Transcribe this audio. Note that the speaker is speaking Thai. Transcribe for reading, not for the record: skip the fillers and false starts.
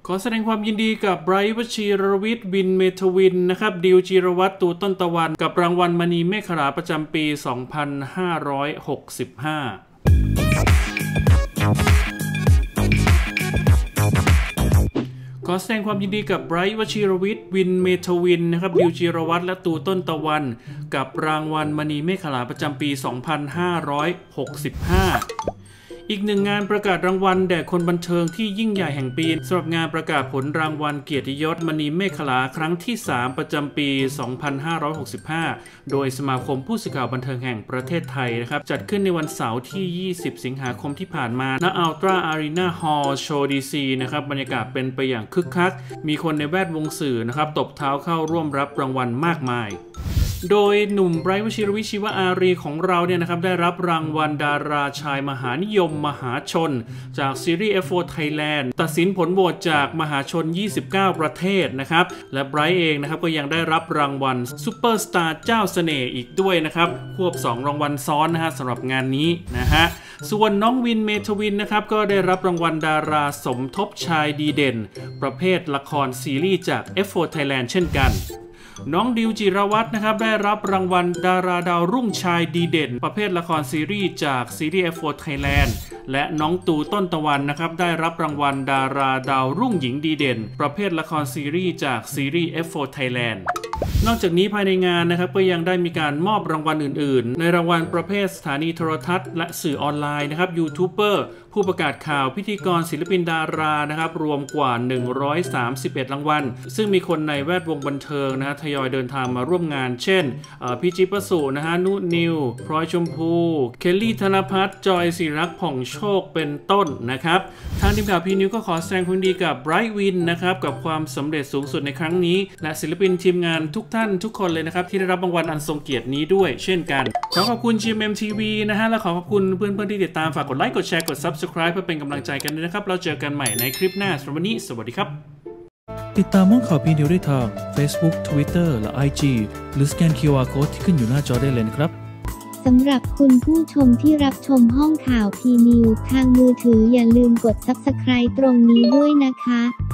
ขอแสดงความยินดีกับไบรท์ วชิรวิทย์ วินเมทวินนะครับดิวจิรวัตร ตูต้นตะวันกับรางวัลมณีเมฆขลาประจำปี 2565ขอแสดงความยินดีกับไบรท์ วชิรวิทย์ วินเมทวินนะครับดิวจิรวัตรและตูต้นตะวันกับรางวัลมณีเมฆขลาประจำปี 2565อีกหนึ่งงานประกาศรางวัลแด่คนบันเทิงที่ยิ่งใหญ่แห่งปีสำหรับงานประกาศผลรางวัลเกียรติยศมณีเมฆขลาครั้งที่ 3 ประจำปี 2565 โดยสมาคมผู้สื่อข่าวบันเทิงแห่งประเทศไทยนะครับจัดขึ้นในวันเสาร์ที่ 20 สิงหาคมที่ผ่านมาณอัลตร้าอารีนาฮอลล์โชว์ดีซีนะครับบรรยากาศเป็นไปอย่างคึกคักมีคนในแวดวงสื่อนะครับตบเท้าเข้าร่วมรับรางวัลมากมายโดยหนุ่มไบรท์ วชิรวิทย์ ชีวอารีของเราเนี่ยนะครับได้รับรางวัลดาราชายมหานิยมมหาชนจากซีรีส์ F4 Thailand ตัดสินผลโหวตจากมหาชน 29 ประเทศนะครับและไบรท์เองนะครับก็ยังได้รับรางวัลซุปเปอร์สตาร์เจ้าเสน่ห์อีกด้วยนะครับควบ2รางวัลซ้อนนะฮะสำหรับงานนี้นะฮะส่วนน้องวินเมทวินนะครับก็ได้รับรางวัลดาราสมทบชายดีเด่นประเภทละครซีรีส์จาก F4 Thailand เช่นกันน้องดิวจิรวัตรนะครับได้รับรางวัลดาราดาวรุ่งชายดีเด่นประเภทละครซีรีส์จากซีรีส์ F4 Thailand และน้องตูต้นตะวันนะครับได้รับรางวัลดาราดาวรุ่งหญิงดีเด่นประเภทละครซีรีส์จากซีรีส์ F4 Thailand นอกจากนี้ภายในงานนะครับก็ยังได้มีการมอบรางวัลอื่นๆในรางวัลประเภทสถานีโทรทัศน์และสื่อออนไลน์นะครับยูทูบเบอร์ผู้ประกาศข่าวพิธีกรศิลปินดารานะครับรวมกว่า131รางวัลซึ่งมีคนในแวดวงบันเทิงนะฮะทยอยเดินทางมาร่วมงานเช่นพี่จิ๊บประสุนะฮะนุนิวพลอยชมพูเคลลี่ธนภัทรจอยศิรักษ์ผ่องโชคเป็นต้นนะครับทางทีมข่าวพีนิวก็ขอแสดงความดีกับไบรท์วินนะครับกับความสำเร็จสูงสุดในครั้งนี้และศิลปินทีมงานทุกท่านทุกคนเลยนะครับที่ได้รับรางวัลอันทรงเกียรตินี้ด้วยเช่นกันขอขอบคุณ GMM TV นะฮะและขอขอบคุณเพื่อนๆที่ติดตามฝากกดไลค์กดแชร์กด Subscribe เพื่อเป็นกำลังใจกันด้วยนะครับเราเจอกันใหม่ในคลิปหน้าสำหรับวันนี้สวัสดีครับติดตามห้องข่าวพีนิวได้ทาง Facebook Twitter และ IG หรือสแกน QR Code ที่ขึ้นอยู่หน้าจอได้เลยนะครับสำหรับคุณผู้ชมที่รับชมห้องข่าวพีนิวทางมือถืออย่าลืมกด Subscribe ตรงนี้ด้วยนะคะ